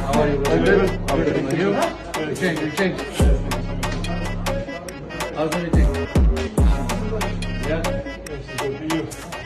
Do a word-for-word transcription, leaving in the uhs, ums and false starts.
How are you? Good. How are you? You change, you change. How's everything? Yeah? Yes, good. You?